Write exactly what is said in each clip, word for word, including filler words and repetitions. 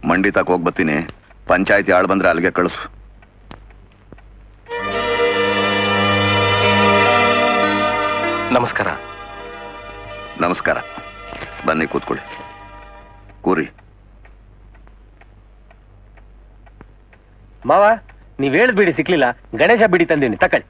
ಮಂಡಿ ತಕ ಹೋಗಿ ಬರ್ತೀನಿ. ಪಂಚಾಯತಿ ಆಳ್ ಬಂದ್ರೆ ಅಲ್ಲಿಗೆ ಕಳಿಸು. ನಮಸ್ಕಾರ. ನಮಸ್ಕಾರ. ಬನ್ನಿ ಕೂತ್ಕೊಳ್ಳಿ. ಕೂರಿ. ಮಾವ, ನೀವ್ ಹೇಳಿದ್ ಬಿಡಿ ಸಿಕ್ಲಿಲ್ಲ. ಗಣೇಶ ಬಿಡಿ ತಂದೀನಿ, ತಕೊಳ್ಳಿ.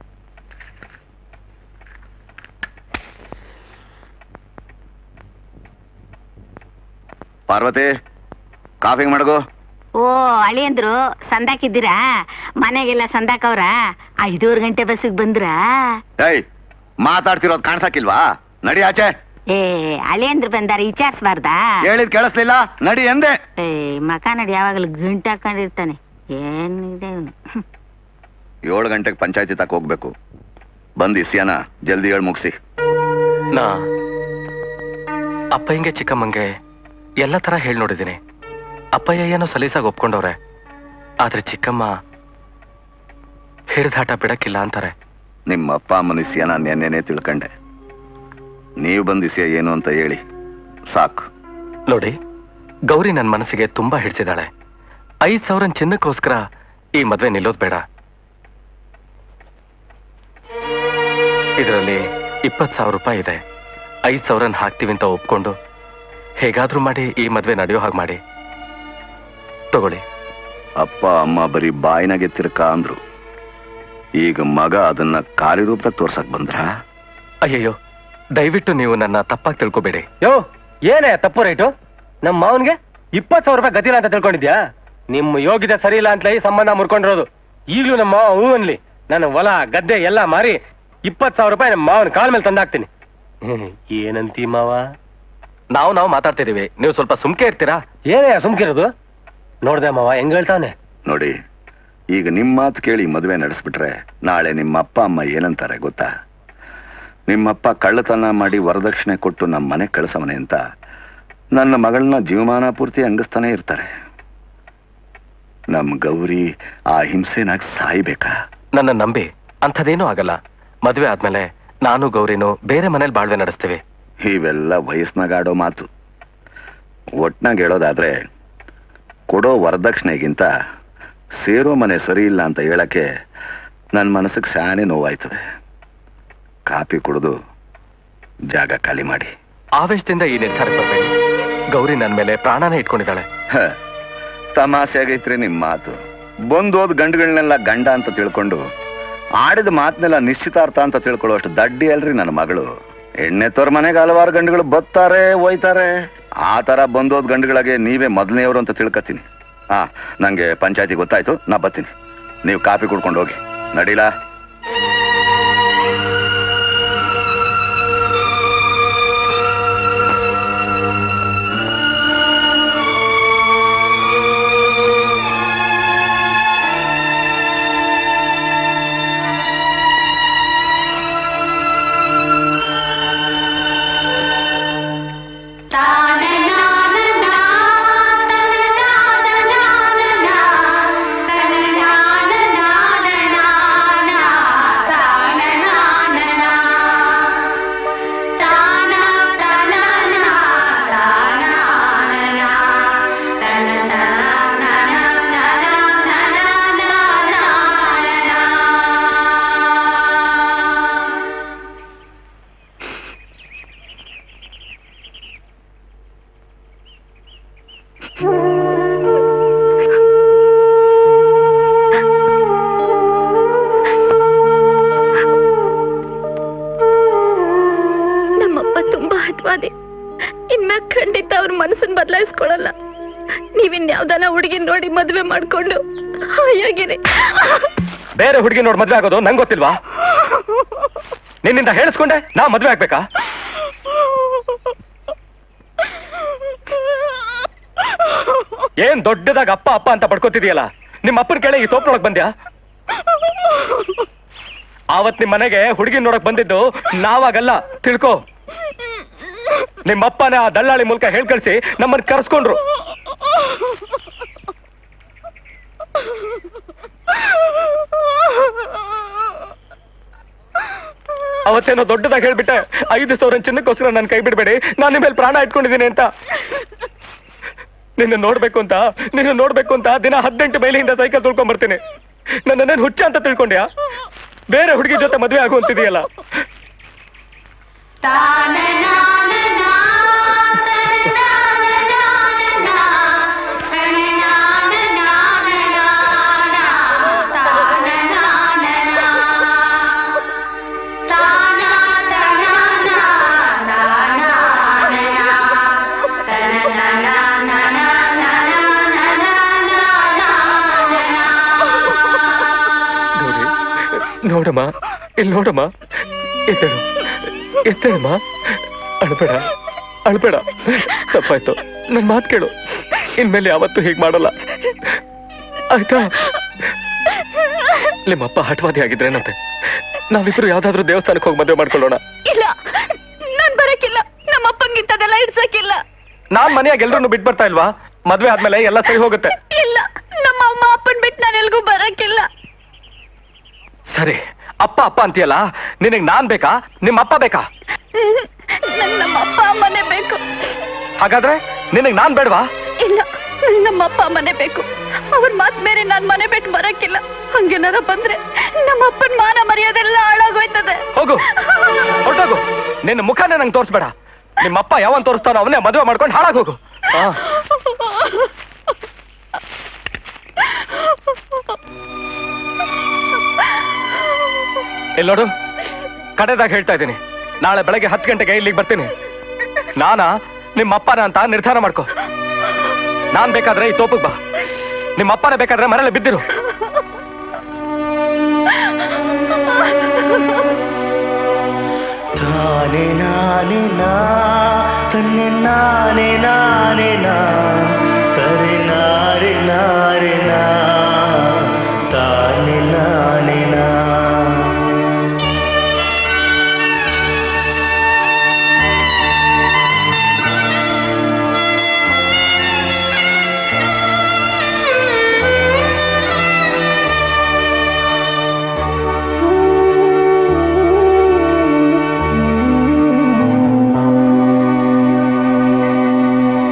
ಪಾರ್ವತಿ, ಕಾಫಿ ಮಾಡಗೋ. ಓ ಅಳಿಯಂದ್ರು ಸಂದಾಕಿದ್ದೀರಾ? ಮನೆಗೆಲ್ಲ ಸಂದಾಕವ್ರ? ಐದೂರು ಗಂಟೆ ಬಸ್ಸಿಗೆ ಬಂದ್ರ? ಏಯ್, ಮಾತಾಡ್ತಿರೋದು ಕಾಣ್ಸಕ್ಕಿಲ್ವಾ? ನಡಿ ಆಚೆ. ಏ ಅಳಿಯಂದ್ರು ಬಂದಾರ, ವಿಚಾರಿಸಬಾರ್ದಾ? ಹೇಳಿದ್ ಕೇಳಿಸ್ಲಿಲ್ಲ, ನಡಿ ಎಂದೆ. ಏ ಮಕ ನಡಿ, ಯಾವಾಗಲೂ ಗಂಟು ಹಾಕೊಂಡಿರ್ತಾನೆ. ಏನಿದೆ ಇವನು. ಏಳು ಗಂಟೆಗೆ ಪಂಚಾಯತಿ ತಕ ಹೋಗ್ಬೇಕು. ಬಂದ್ ಇಸ್ಯಾನ ಜಲ್ದಿ ಹೇಳಿ ಮುಗಿಸಿ. ನಾ ಅಪ್ಪಯ್ಯಂಗೆ ಚಿಕ್ಕಮ್ಮಂಗೆ ಎಲ್ಲ ತರ ಹೇಳಿ ನೋಡಿದ್ದೀನಿ. ಅಪ್ಪಯ್ಯ ಏನೋ ಸಲೀಸಾಗಿ ಒಪ್ಕೊಂಡವ್ರೆ. ಆದ್ರೆ ಚಿಕ್ಕಮ್ಮ ಹಿಡಿದಾಟ ಬಿಡಕ್ಕಿಲ್ಲ ಅಂತಾರೆ. ನಿಮ್ಮ ಅಪ್ಪ ಅಮ್ಮನ ಇಸ್ಯಾನ ನೆನ್ನೆನೆ ತಿಳ್ಕೊಂಡೆ. ನೀವು ಬಂದ್ ಇಸ್ಯ ಏನು ಅಂತ ಹೇಳಿ ಸಾಕು. ನೋಡಿ, ಗೌರಿ ನನ್ನ ಮನಸ್ಸಿಗೆ ತುಂಬಾ ಹಿಡಿಸಿದಾಳೆ. ಐದ್ ಸಾವಿರ ಚಿನ್ನಕ್ಕೋಸ್ಕರ ಈ ಮದ್ವೆ ನಿಲ್ಲೋದ್ ಬೇಡ. ಇದರಲ್ಲಿ ಇಪ್ಪತ್ ಸಾವಿರ ರೂಪಾಯಿ ಇದೆ. ಐದ್ ಸಾವಿರನ್ ಹಾಕ್ತೀವಿ ಅಂತ ಒಪ್ಕೊಂಡು ಹೇಗಾದ್ರೂ ಮಾಡಿ ಈ ಮದ್ವೆ ನಡೆಯೋ ಹಾಗೆ ಮಾಡಿ ತಗೊಳ್ಳಿ. ಅಪ್ಪ ಅಮ್ಮ ಬರೀ ಬಾಯಿನಾಗೆ ತಿರ್ಕ ಅಂದ್ರು. ಈಗ ಮಗ ಅದನ್ನ ಕಾರ್ಯರೂಪದಾಗ ತೋರ್ಸಕ್ ಬಂದ್ರ? ಅಯ್ಯಯ್ಯೋ, ದಯವಿಟ್ಟು ನೀವು ನನ್ನ ತಪ್ಪಾಗಿ ತಿಳ್ಕೊಬೇಡಿ. ಯೋ, ಏನೇ ತಪ್ಪು ರೇಟು? ನಮ್ಮ ಮಾವನ್ಗೆ ಇಪ್ಪತ್ ಸಾವಿರ ರೂಪಾಯಿ ಗತಿಲ್ಲ ಅಂತ ತಿಳ್ಕೊಂಡಿದ್ಯಾ? ನಿಮ್ಮ ಯೋಗ್ಯತೆ ಸರಿ ಇಲ್ಲ ಅಂತಲೇ ಈ ಸಂಬಂಧ ಮುರ್ಕೊಂಡಿರೋದು. ಈಗಲೂ ನಮ್ಮ ಮಾವ ಹೂ ಅನ್ಲಿ, ನನ್ನ ಹೊಲ ಗದ್ದೆ ಎಲ್ಲ ಮಾರಿ ಇಪ್ಪತ್ ಸಾವಿರ ರೂಪಾಯಿ ನಮ್ಮ ಮಾವನ ಕಾಲ ಮೇಲೆ ತಂದಾಕ್ತೀನಿ. ಏನಂತೀ ಮಾವ? ನಾವು ನಾವು ಮಾತಾಡ್ತಿದೀವಿ, ನೀವು ಸ್ವಲ್ಪ ಸುಮ್ಕೆ ಇರ್ತೀರಾ? ಏನೇ ಸುಮ್ಕಿರೋದು? ನೋಡ್ದೆ ಮಾವ ಹೆಂಗ್ ಹೇಳ್ತಾವನೆ ನೋಡಿ. ಈಗ ನಿಮ್ ಮಾತು ಕೇಳಿ ಮದುವೆ ನಡೆಸ್ಬಿಟ್ರೆ ನಾಳೆ ನಿಮ್ಮ ಅಪ್ಪ ಅಮ್ಮ ಏನಂತಾರೆ ಗೊತ್ತಾ? ನಿಮ್ಮಪ್ಪ ಕಳ್ಳತನ ಮಾಡಿ ವರದಕ್ಷಿಣೆ ಕೊಟ್ಟು ನಮ್ಮ ಮನೆ ಕಳಿಸವನೆ ಅಂತ ನನ್ನ ಮಗಳನ್ನ ಜೀವಮಾನ ಪೂರ್ತಿ ಅಂಗಿಸ್ತಾನೆ ಇರ್ತಾರೆ. ನಮ್ ಗೌರಿ ಆ ಹಿಂಸೆನಾಗ ಸಾಯ್ಬೇಕಾ? ನನ್ನ ನಂಬಿ ಅಂಥದ್ದೇನೂ ಆಗಲ್ಲ. ಮದುವೆ ಆದ್ಮೇಲೆ ನಾನು ಗೌರಿನು ಬೇರೆ ಮನೇಲಿ ಬಾಳ್ವೆ ನಡೆಸ್ತೀವಿ. ಇವೆಲ್ಲ ವಯಸ್ಸಿನಾಗ ಆಡೋ ಮಾತು. ಒಟ್ನಾಗ ಹೇಳೋದಾದ್ರೆ ಕೊಡೋ ವರದಕ್ಷಿಣೆಗಿಂತ ಸೇರೋ ಮನೆ ಸರಿ ಇಲ್ಲ ಅಂತ ಹೇಳಕ್ಕೆ ನನ್ನ ಮನಸ್ಸಿಗೆ ಶಾನೆ ನೋವಾಯ್ತದೆ. ಕಾಪಿ ಕುಡಿದು ಜಾಗ ಖಾಲಿ ಮಾಡಿ. ಆವೇಶದಿಂದ ಈ ನಿರ್ಧಾರಕ್ಕೆ ಬರ್ಬೇಡಿ. ಗೌರಿ ನನ್ನ ಮೇಲೆ ಪ್ರಾಣನೇ ಇಟ್ಕೊಂಡಿದ್ದಾಳೆ. ತಮಾಷೆ ಆಗೈತ್ರಿ ನಿಮ್ ಮಾತು. ಬಂದೋದ್ ಗಂಡುಗಳನ್ನೆಲ್ಲ ಗಂಡ ಅಂತ ತಿಳ್ಕೊಂಡು ಆಡಿದ ಮಾತನ್ನೆಲ್ಲ ನಿಶ್ಚಿತಾರ್ಥ ಅಂತ ತಿಳ್ಕೊಳ್ಳೋ ಅಷ್ಟು ದಡ್ಡಿ ಅಲ್ರಿ ನನ್ನ ಮಗಳು. ಎಣ್ಣೆ ತೋರ್ ಮನೆಗೆ ಹಲವಾರು ಗಂಡುಗಳು ಬತ್ತಾರೆ ಹೋಯ್ತಾರೆ. ಆ ತರ ಬಂದೋದ್ ಗಂಡುಗಳಿಗೆ ನೀವೇ ಮೊದಲನೆಯವರು ಅಂತ ತಿಳ್ಕತೀನಿ. ಹಾ, ನಂಗೆ ಪಂಚಾಯತಿ ಗೊತ್ತಾಯ್ತು, ನಾ ಬರ್ತೀನಿ. ನೀವು ಕಾಫಿ ಕುಡ್ಕೊಂಡು ಹೋಗಿ. ನಡೀಲಾ? ನೋಡಿ ಮದುವೆ ಮಾಡ್ಕೊಂಡು ಹಾಯಾಗಿರಿ. ಬೇರೆ ಹುಡುಗಿ ನೋಡಿ ಮದುವೆ ಆಗೋದು ನಂಗೆ ಗೊತ್ತಿಲ್ವಾ? ನಿನ್ನಿಂದ ಹೇಳಿಸ್ಕೊಂಡೆ ನಾ ಮದುವೆ ಆಗ್ಬೇಕಾ? ಏನ್ ದೊಡ್ಡದಾಗ ಅಪ್ಪ ಅಪ್ಪ ಅಂತ ಪಡ್ಕೋತಿದೀಯಲ್ಲ, ನಿಮ್ಮ ಅಪ್ಪನ ಕೇಳಿ ಈ ತೋಪ್ನೊಳಗ್ ಬಂದ್ಯಾ? ಆವತ್ ನಿಮ್ ಮನೆಗೆ ಹುಡುಗಿ ನೋಡಕ್ ಬಂದಿದ್ದು ನಾವಾಗಲ್ಲ, ತಿಳ್ಕೊ. ನಿಮ್ಮಪ್ಪನ ಆ ದಳ್ಳಾಳಿ ಮೂಲಕ ಹೇಳ್ಕಳಿಸಿ ನಮ್ಮನ್ನ ಕರೆಸ್ಕೊಂಡ್ರು. ಅವತ್ತೇನೋ ದೊಡ್ಡದಾಗಿ ಹೇಳ್ಬಿಟ್ಟೆ, ಐದು ಸಾವಿರ ಚಿನ್ನಕ್ಕೋಸ್ಕರ ನಾನು ಕೈ ಬಿಡ್ಬೇಡಿ, ನಾನು ನಿಮ್ಮ ಮೇಲೆ ಪ್ರಾಣ ಇಟ್ಕೊಂಡಿದ್ದೀನಿ ಅಂತ. ನಿನ್ನ ನೋಡ್ಬೇಕು ಅಂತ ನಿನ್ನ ನೋಡ್ಬೇಕು ಅಂತ ದಿನ ಹದಿನೆಂಟು ಮೈಲಿಯಿಂದ ಸೈಕಲ್ ತುಳ್ಕೊಂಡ್ ಬರ್ತೀನಿ. ನನ್ನ ಹುಚ್ಚ ಅಂತ ತಿಳ್ಕೊಂಡ್ಯಾ? ಬೇರೆ ಹುಡುಗಿ ಜೊತೆ ಮದುವೆ ಆಗುವಂತಿದೆಯಲ್ಲ. ನೋಡಮ್ಮ, ಇಲ್ಲಿ ನೋಡಮ್ಮ, ಎತ್ತೇಳು ಎತ್ತೇಳಮ್ಮ, ಅಳ್ಬೇಡ ಅಳ್ಬೇಡ. ತಪ್ಪಾಯ್ತು, ನನ್ ಮಾತು ಕೇಳು. ಇನ್ಮೇಲೆ ಯಾವತ್ತೂ ಹೀಗ್ ಮಾಡಲ್ಲ, ಆಯ್ತಾ? ನಿಮ್ಮಪ್ಪ ಹಠವಾದಿ ಆಗಿದ್ರೇನಂತೆ. ನಾವಿಬ್ರು ಯಾವ್ದಾದ್ರು ದೇವಸ್ಥಾನಕ್ಕೆ ಹೋಗಿ ಮದುವೆ ಮಾಡ್ಕೊಳ್ಳೋಣ. ಇಲ್ಲ, ನಾನ್ ಬರಕ್ಕಿಲ್ಲ. ನಮ್ಮಪ್ಪಂಗಿಂತದೆಲ್ಲ ಇಡ್ಸಕ್ಕಿಲ್ಲ. ನಾನ್ ಮನೆಯಾಗ ಎಲ್ರನ್ನು ಬಿಟ್ಟು ಬರ್ತಾ ಇಲ್ವಾ? ಮದ್ವೆ ಆದ್ಮೇಲೆ ಎಲ್ಲ ಸರಿ ಹೋಗುತ್ತೆ. ಇಲ್ಲ, ನಮ್ಮ ಅಮ್ಮ ಅಪ್ಪನ್ ಬಿಟ್ಟು ನಾನು ಎಲ್ಗೂ ಬರಕ್ಕಿಲ್ಲ. ಸರಿ, ಅಪ್ಪ ಅಪ್ಪ ಅಂತೀಯಲ್ಲ, ನಿನಗ್ ನಾನ್ ಬೇಕಾ ನಿಮ್ಮ ಅಪ್ಪ ಬೇಕಾ? ನಂಗ್ ನಮ್ಮ ಅಪ್ಪ ಅಮ್ಮನೇ ಬೇಕು. ಹಾಗಾದ್ರೆ ನಿನಗ್ ನಾನ್ ಬೇಡವಾ? ಇಲ್ಲ, ನಂಗ್ ನಮ್ಮ ಅಪ್ಪ ಅಮ್ಮನೇ ಬೇಕು. ಅವ್ರ ಮಾತ್ ಮೇಲೆ ನಾನ್ ಮನೆ ಬಿಟ್ಟು ಬರಕ್ಕಿಲ್ಲ. ಹಂಗೇನಾರ ಬಂದ್ರೆ ನಮ್ಮ ಅಪ್ಪನ್ ಮಾನ ಮರ್ಯಾದೆಲ್ಲ ಹಾಳಾಗೋಯ್ತದೆ. ಹೋಗು, ಹೊರಟೋಗು. ನಿನ್ನ ಮುಖನೇ ನಂಗೆ ತೋರಿಸ್ಬೇಡ. ನಿಮ್ಮಪ್ಪ ಯಾವನ್ ತೋರಿಸ್ತಾನೋ ಅವನೇ ಮದುವೆ ಮಾಡ್ಕೊಂಡು ಹಾಳಾಗ್ ಹೋಗು. ಇಲ್ಲಿ ನೋಡು, ಕಡೆದಾಗ ಹೇಳ್ತಾ ಇದ್ದೀನಿ, ನಾಳೆ ಬೆಳಗ್ಗೆ ಹತ್ತು ಗಂಟೆಗೆ ಇಲ್ಲಿಗೆ ಬರ್ತೀನಿ. ನಾನಾ ನಿಮ್ಮ ಅಪ್ಪನ ಅಂತ ನಿರ್ಧಾರ ಮಾಡ್ಕೊ. ನಾನ್ ಬೇಕಾದ್ರೆ ಈ ತೋಪಕ್ ಬಾ, ನಿಮ್ಮ ಅಪ್ಪನೇ ಬೇಕಾದ್ರೆ ಮನೇಲಿ ಬಿದ್ದಿರು. ತಾನೆ ನಾನೇ ನಾ ತನ್ನೆ ನಾನೇ ನಾನೇ ನಾ